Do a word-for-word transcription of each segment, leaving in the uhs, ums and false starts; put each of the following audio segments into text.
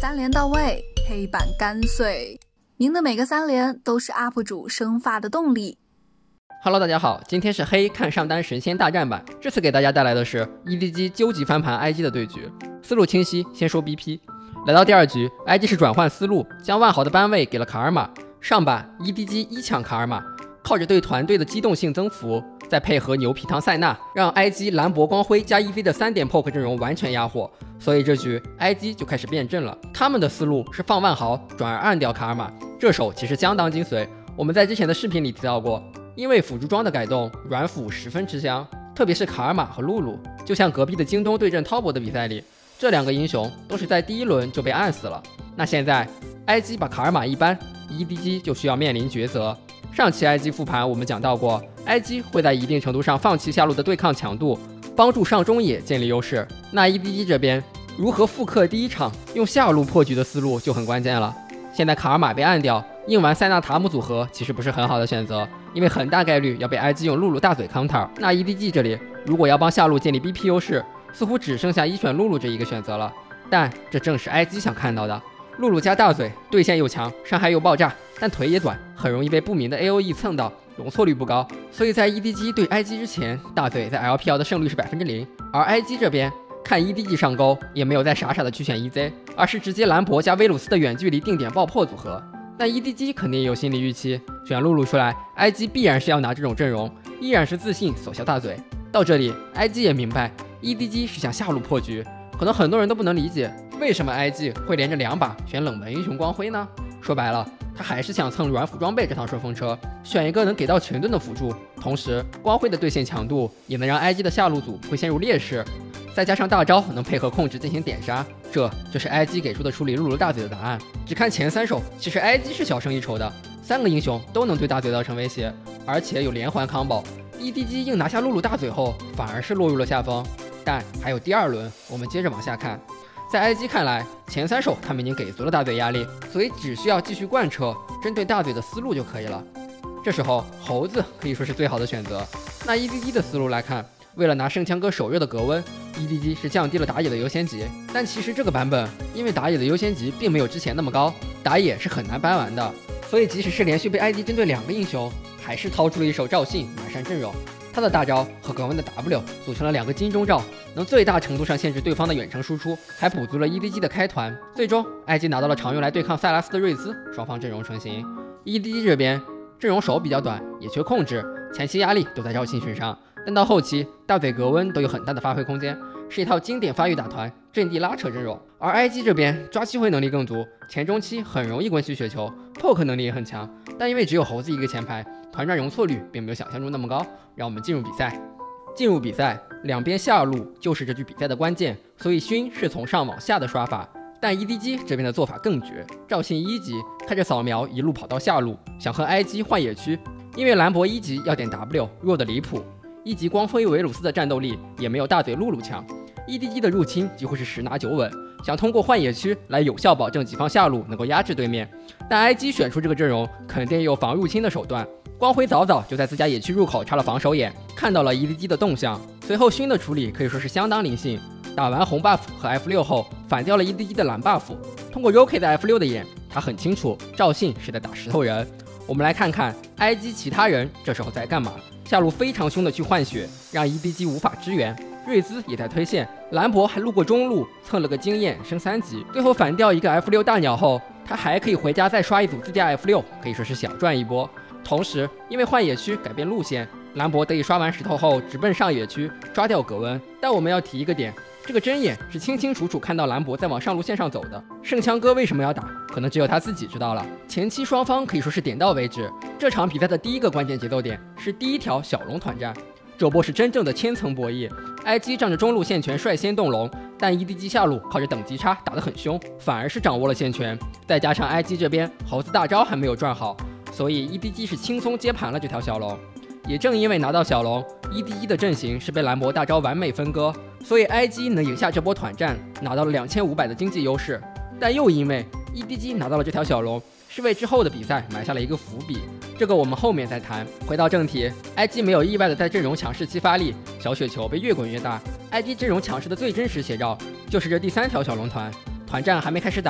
三连到位，黑板干碎。您的每个三连都是 U P 主生发的动力。 Hello， 大家好，今天是黑看上单神仙大战版，这次给大家带来的是 E D G 究极翻盘 I G 的对局，思路清晰。先说 B P， 来到第二局 ，I G 是转换思路，将万豪的班位给了卡尔玛。上把 E D G 一抢卡尔玛，靠着对团队的机动性增幅，再配合牛皮糖塞纳，让 I G 兰博光辉加 E V 的三点 poke 阵容完全压货。所以这局 I G 就开始变阵了，他们的思路是放万豪，转而暗掉卡尔玛。这手其实相当精髓，我们在之前的视频里提到过，因为辅助装的改动，软辅十分吃香，特别是卡尔玛和露露，就像隔壁的京东对阵滔博的比赛里，这两个英雄都是在第一轮就被暗死了。那现在 I G 把卡尔玛一扳 ，E D G 就需要面临抉择。上期 I G 复盘我们讲到过 ，I G 会在一定程度上放弃下路的对抗强度，帮助上中野建立优势。那 E D G 这边如何复刻第一场用下路破局的思路就很关键了。现在卡尔玛被暗掉，硬玩塞纳塔姆组合其实不是很好的选择，因为很大概率要被 I G 用露露大嘴 counter。那 E D G 这里如果要帮下路建立 B P 优势，似乎只剩下一选露露这一个选择了。但这正是 I G 想看到的。露露加大嘴，对线又强，伤害又爆炸，但腿也短，很容易被不明的 A O E 蹭到，容错率不高。所以在 E D G 对 I G 之前，大嘴在 L P L 的胜率是 百分之零， 而 I G 这边看 E D G 上钩，也没有再傻傻的去选 E Z， 而是直接兰博加威鲁斯的远距离定点爆破组合。但 E D G 肯定也有心理预期，选露露出来 ，I G 必然是要拿这种阵容，依然是自信锁消大嘴。到这里 ，I G 也明白 E D G 是想下路破局，可能很多人都不能理解，为什么 I G 会连着两把选冷门英雄光辉呢？说白了，他还是想蹭软辅装备这趟顺风车，选一个能给到全盾的辅助，同时光辉的对线强度也能让 I G 的下路组不会陷入劣势。再加上大招能配合控制进行点杀，这就是 I G 给出的处理露露大嘴的答案。只看前三手，其实 I G 是小胜一筹的，三个英雄都能对大嘴造成威胁，而且有连环 combo。E D G 硬拿下露露大嘴后，反而是落入了下风。但还有第二轮，我们接着往下看。在 I G 看来，前三手他们已经给足了大嘴压力，所以只需要继续贯彻针对大嘴的思路就可以了。这时候猴子可以说是最好的选择。那 E D G 的思路来看，为了拿圣枪哥手热的格温 ，E D G 是降低了打野的优先级。但其实这个版本，因为打野的优先级并没有之前那么高，打野是很难扳完的。所以即使是连续被 I G 针对两个英雄，还是掏出了一手赵信完善阵容。他的大招和格温的 W 组成了两个金钟罩，能最大程度上限制对方的远程输出，还补足了 E D G 的开团。最终 I G 拿到了常用来对抗塞拉斯的瑞兹，双方阵容成型。E D G 这边阵容手比较短，也缺控制，前期压力都在赵信身上，但到后期大嘴格温都有很大的发挥空间，是一套经典发育打团、阵地拉扯阵容。而 I G 这边抓机会能力更足，前中期很容易滚取雪球 ，poke 能力也很强，但因为只有猴子一个前排，团战容错率并没有想象中那么高。让我们进入比赛。进入比赛，两边下路就是这局比赛的关键，所以熏是从上往下的刷法。但 E D G 这边的做法更绝，赵信一级开着扫描一路跑到下路，想和 I G 换野区，因为兰博一级要点 W 弱的离谱，一级光辉维鲁斯的战斗力也没有大嘴露露强。E D G 的入侵几乎是十拿九稳，想通过换野区来有效保证己方下路能够压制对面。但 I G 选出这个阵容，肯定也有防入侵的手段。光辉早早就在自家野区入口插了防守眼，看到了 E D G 的动向。随后熏的处理可以说是相当灵性，打完红 buff 和 F 六 后，反掉了 E D G 的蓝 buff。通过 Roke 的 F 六 的眼，他很清楚赵信是在打石头人。我们来看看 I G 其他人这时候在干嘛。下路非常凶的去换血，让 E D G 无法支援。瑞兹也在推线，兰博还路过中路蹭了个经验升三级，最后反掉一个 F 六 大鸟后，他还可以回家再刷一组自家 F 六，可以说是小赚一波。同时因为换野区改变路线，兰博得以刷完石头后直奔上野区抓掉格温。但我们要提一个点，这个针眼是清清楚楚看到兰博在往上路线上走的。圣枪哥为什么要打，可能只有他自己知道了。前期双方可以说是点到为止，这场比赛的第一个关键节奏点是第一条小龙团战，这波是真正的千层博弈。 I G 仗着中路线权率先动龙，但 E D G 下路靠着等级差打得很凶，反而是掌握了线权。再加上 I G 这边猴子大招还没有赚好，所以 E D G 是轻松接盘了这条小龙。也正因为拿到小龙 ，E D G 的阵型是被兰博大招完美分割，所以 I G 能赢下这波团战，拿到了两千五百的经济优势。但又因为 E D G 拿到了这条小龙，是为之后的比赛埋下了一个伏笔。这个我们后面再谈。回到正题 ，I G 没有意外的在阵容强势期发力，小雪球被越滚越大。I G 阵容强势的最真实写照就是这第三条小龙团。团战还没开始打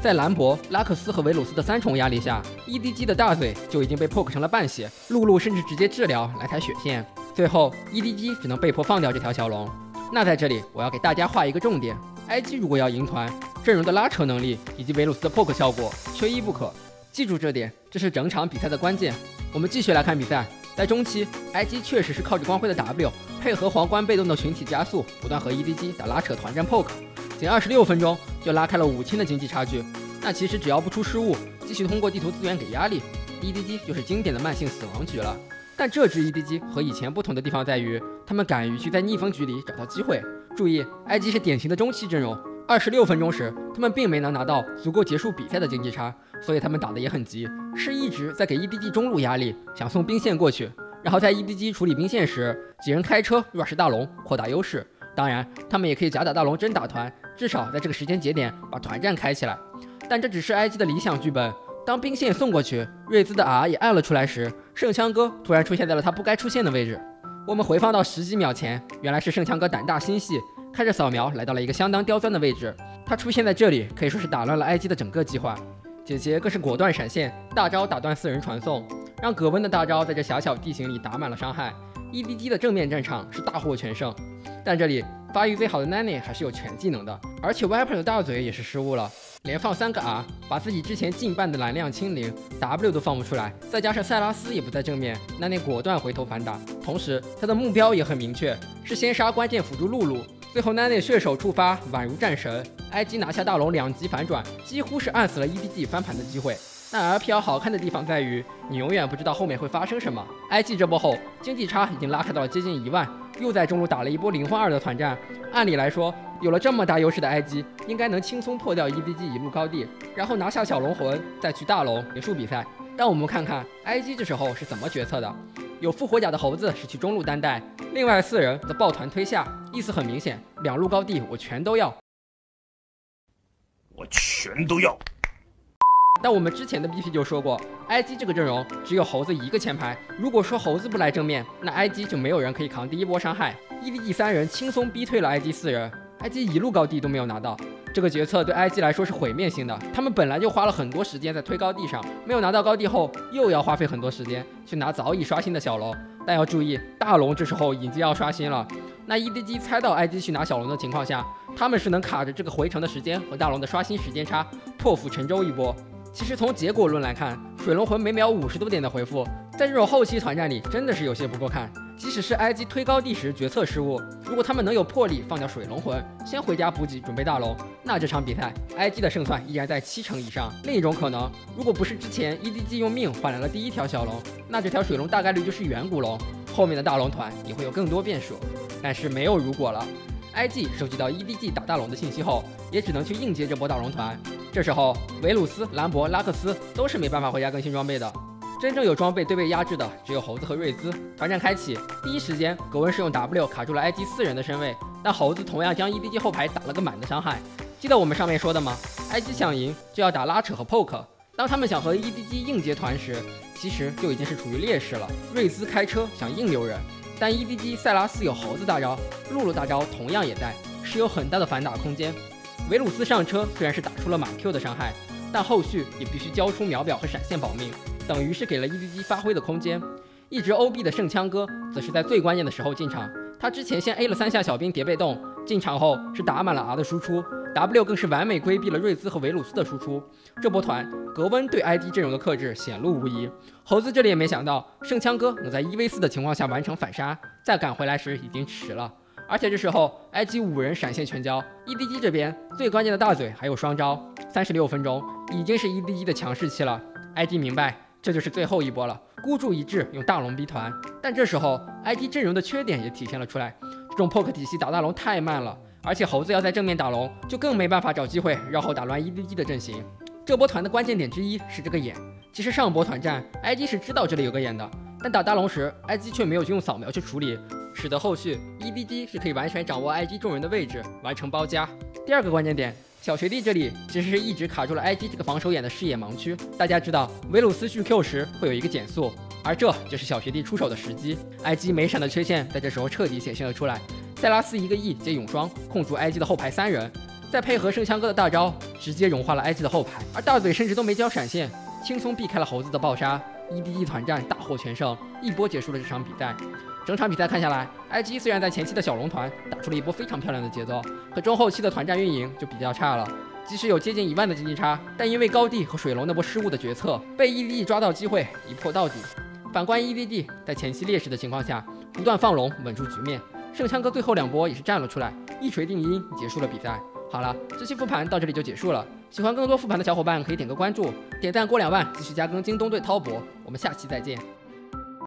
在兰博、拉克斯和维鲁斯的三重压力下 ，E D G 的大嘴就已经被 poke 成了半血，露露甚至直接治疗来抬血线。最后 ，E D G 只能被迫放掉这条小龙。那在这里，我要给大家画一个重点 ：I G 如果要赢团，阵容的拉扯能力以及维鲁斯的 poke 效果缺一不可。记住这点，这是整场比赛的关键。我们继续来看比赛，在中期 ，I G 确实是靠着光辉的 W 配合皇冠被动的群体加速，不断和 E D G 打拉扯团战 poke。仅二十六分钟就拉开了五千的经济差距。那其实只要不出失误，继续通过地图资源给压力 ，E D G 就是经典的慢性死亡局了。但这支 E D G 和以前不同的地方在于，他们敢于去在逆风局里找到机会。注意 ，I G 是典型的中期阵容。二十六分钟时，他们并没能拿到足够结束比赛的经济差，所以他们打得也很急，是一直在给 E D G 中路压力，想送兵线过去，然后在 E D G 处理兵线时，几人开车 rush 大龙，扩大优势。当然，他们也可以假打大龙真打团，至少在这个时间节点把团战开起来。但这只是 I G 的理想剧本。当兵线送过去，瑞兹的 R 也按了出来时，圣枪哥突然出现在了他不该出现的位置。我们回放到十几秒前，原来是圣枪哥胆大心细，开着扫描来到了一个相当刁钻的位置。他出现在这里，可以说是打乱了 I G 的整个计划。姐姐更是果断闪现，大招打断四人传送，让葛温的大招在这狭小地形里打满了伤害。E D G 的正面战场是大获全胜，但这里发育最好的 Nani 还是有全技能的，而且 Viper 的大嘴也是失误了，连放三个 R， 把自己之前近半的蓝量清零 ，W 都放不出来，再加上塞拉斯也不在正面 ，Nani 果断回头反打，同时他的目标也很明确，是先杀关键辅助露露。最后 Nani 血手触发，宛如战神 ，I G 拿下大龙两级反转，几乎是按死了 E D G 翻盘的机会。但 R P L 好看的地方在于，你永远不知道后面会发生什么。I G 这波后，经济差已经拉开到了接近一万，又在中路打了一波零换二的团战。按理来说，有了这么大优势的 I G， 应该能轻松破掉 E D G 一路高地，然后拿下小龙魂，再去大龙结束比赛。让我们看看 I G 这时候是怎么决策的。有复活甲的猴子是去中路单带，另外四人则抱团推下，意思很明显，两路高地我全都要， 我全都要。 但我们之前的 B P 就说过 ，I G 这个阵容只有猴子一个前排，如果说猴子不来正面，那 I G 就没有人可以扛第一波伤害。E D G 三人轻松逼退了 I G 四人 ，I G 一路高地都没有拿到。这个决策对 I G 来说是毁灭性的，他们本来就花了很多时间在推高地上，没有拿到高地后，又要花费很多时间去拿早已刷新的小龙。但要注意，大龙这时候已经要刷新了。那 E D G 猜到 I G 去拿小龙的情况下，他们是能卡着这个回城的时间和大龙的刷新时间差，破釜沉舟一波。其实从结果论来看，水龙魂每秒五十多点的回复，在这种后期团战里真的是有些不够看。即使是 I G 推高地时决策失误，如果他们能有魄力放掉水龙魂，先回家补给准备大龙，那这场比赛 I G 的胜算依然在七成以上。另一种可能，如果不是之前 E D G 用命换来了第一条小龙，那这条水龙大概率就是远古龙，后面的大龙团也会有更多变数。但是没有如果了。I G 收集到 E D G 打大龙的信息后，也只能去应接这波大龙团。这时候，维鲁斯、兰博、拉克斯都是没办法回家更新装备的。真正有装备对被压制的只有猴子和瑞兹。团战开启，第一时间格温是用 W 卡住了 I G 四人的身位，但猴子同样将 E D G 后排打了个满的伤害。记得我们上面说的吗 ？I G 想赢就要打拉扯和 poke。当他们想和 E D G 应接团时，其实就已经是处于劣势了。瑞兹开车想硬溜人。但 E D G 塞拉斯有猴子大招，露露大招同样也在，是有很大的反打空间。维鲁斯上车虽然是打出了满 Q 的伤害，但后续也必须交出秒表和闪现保命，等于是给了 E D G 发挥的空间。一直 O B 的圣枪哥则是在最关键的时候进场，他之前先 A 了三下小兵叠被动，进场后是打满了 R 的输出 ，W 更是完美规避了瑞兹和维鲁斯的输出。这波团格温对 I D 阵容的克制显露无遗。猴子这里也没想到圣枪哥能在 一 V 四 的情况下完成反杀，再赶回来时已经迟了。而且这时候 I G 五人闪现全交 ，E D G 这边最关键的大嘴还有双招，三十六分钟已经是 E D G 的强势期了。I G 明白这就是最后一波了，孤注一掷用大龙逼团。但这时候 I G 阵容的缺点也体现了出来，这种 poke 体系打大龙太慢了，而且猴子要在正面打龙，就更没办法找机会绕后打乱 E D G 的阵型。这波团的关键点之一是这个眼。其实上波团战 I G 是知道这里有个眼的，但打大龙时 I G 却没有去用扫描去处理，使得后续 E D G 是可以完全掌握 I G 众人的位置，完成包夹。第二个关键点，小学弟这里其实是一直卡住了 I G 这个防守眼的视野盲区。大家知道维鲁斯续 Q 时会有一个减速，而这就是小学弟出手的时机。I G 没闪的缺陷在这时候彻底显现了出来。塞拉斯一个 E 接永双控住 I G 的后排三人，再配合圣枪哥的大招， 直接融化了 I G 的后排，而大嘴甚至都没交闪现，轻松避开了猴子的爆杀。E D G 团战大获全胜，一波结束了这场比赛。整场比赛看下来 ，I G 虽然在前期的小龙团打出了一波非常漂亮的节奏，可中后期的团战运营就比较差了。即使有接近一万的经济差，但因为高地和水龙那波失误的决策，被 E D G 抓到机会一破到底。反观 E D G 在前期劣势的情况下，不断放龙稳住局面。圣枪哥最后两波也是站了出来，一锤定音结束了比赛。好了，这期复盘到这里就结束了。喜欢更多复盘的小伙伴可以点个关注，点赞过两万，继续加更京东对滔博。我们下期再见。